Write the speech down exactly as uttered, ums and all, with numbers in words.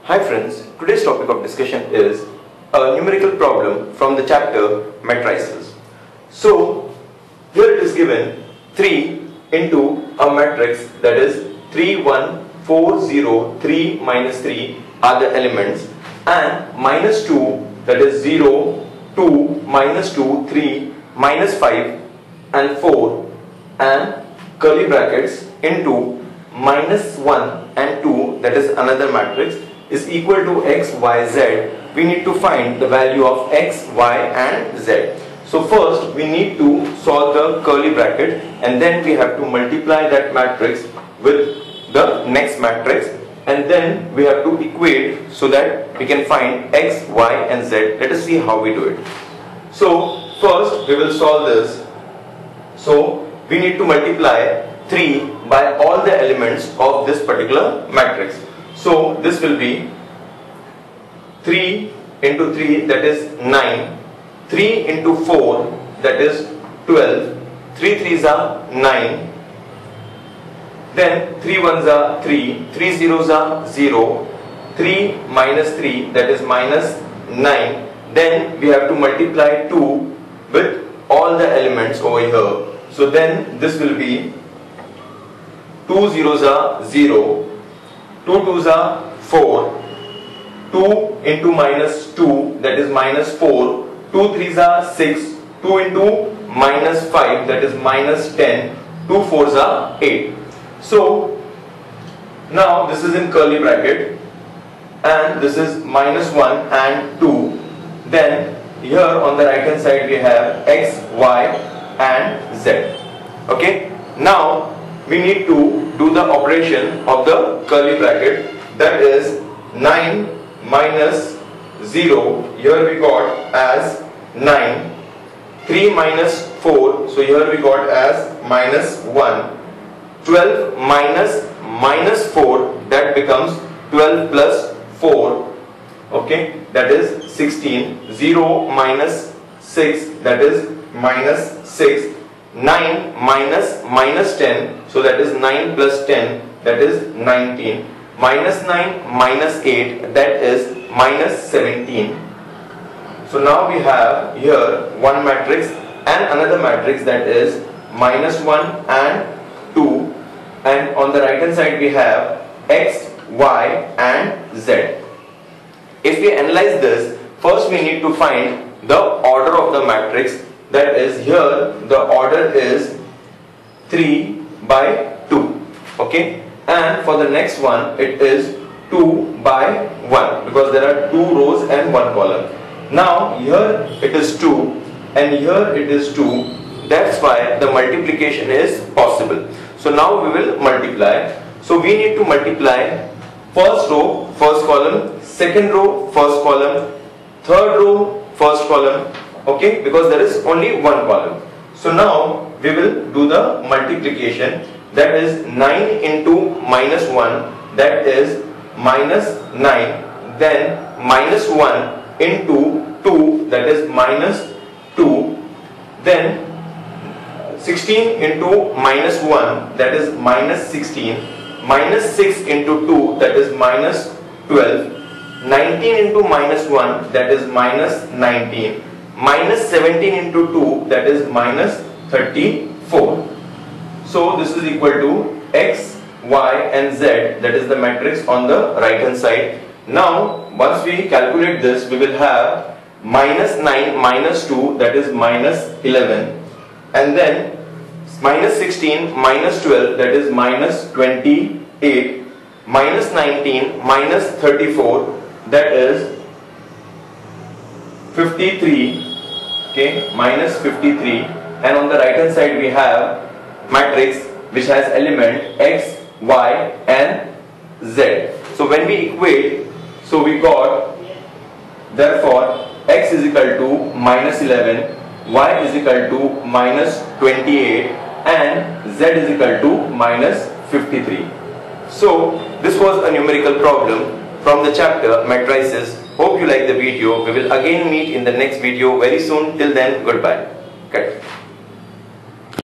Hi friends, today's topic of discussion is a numerical problem from the chapter matrices. So here it is given three into a matrix, that is three, one, four, zero, three, minus three are the elements, and minus two, that is zero, two, minus two, three, minus five and four, and curly brackets into minus one and two, that is another matrix, is equal to x, y, z. We need to find the value of x, y and z. So first we need to solve the curly bracket, and then we have to multiply that matrix with the next matrix, and then we have to equate so that we can find x, y and z. Let us see how we do it. So first we will solve this. So we need to multiply three by all the elements of this particular matrix. So this will be three into three, that is nine, three into four, that is twelve, three threes are nine, then three ones are three, three zeros are zero, three minus three, that is minus nine. Then we have to multiply two with all the elements over here. So then this will be two zeros are zero, two twos are four, two into minus two, that is minus four, two threes are six, two into minus five, that is minus ten, two fours are eight. So now this is in curly bracket, and this is minus one and two. Then here on the right hand side we have x, y and z. Okay, now we need to do the operation of the curly bracket, that is nine minus zero, here we got as nine, three minus four, so here we got as minus one, twelve minus minus four, that becomes twelve plus four, okay, that is sixteen, zero minus six, that is minus six, nine minus minus ten, so that is nine plus ten, that is nineteen, minus nine minus eight, that is minus seventeen. So now we have here one matrix and another matrix, that is minus one and two, and on the right hand side we have x, y and z. If we analyze this, first we need to find the order of the matrix, that is here the order is three by two, okay, and for the next one it is two by one, because there are two rows and one column. Now here it is two and here it is two, that's why the multiplication is possible. So now we will multiply. So we need to multiply first row, first column, second row, first column, third row, first column, okay, because there is only one column. So now we will do the multiplication, that is nine into minus one, that is minus nine, then minus one into two, that is minus two, then sixteen into minus one, that is minus sixteen, minus six into two, that is minus twelve, nineteen into minus one, that is minus nineteen, minus seventeen into two, that is minus thirty-four. So this is equal to x, y and z, that is the matrix on the right hand side. Now once we calculate this, we will have minus nine minus two, that is minus eleven, and then minus sixteen minus twelve, that is minus twenty-eight, minus nineteen minus thirty-four, that is fifty-three, okay, minus fifty-three, and on the right hand side we have matrix which has element x, y and z. So when we equate, so we got, therefore x is equal to minus eleven, y is equal to minus twenty-eight and z is equal to minus fifty-three. So this was a numerical problem from the chapter matrices. Hope you like the video. We will again meet in the next video very soon. Till then, goodbye. Okay.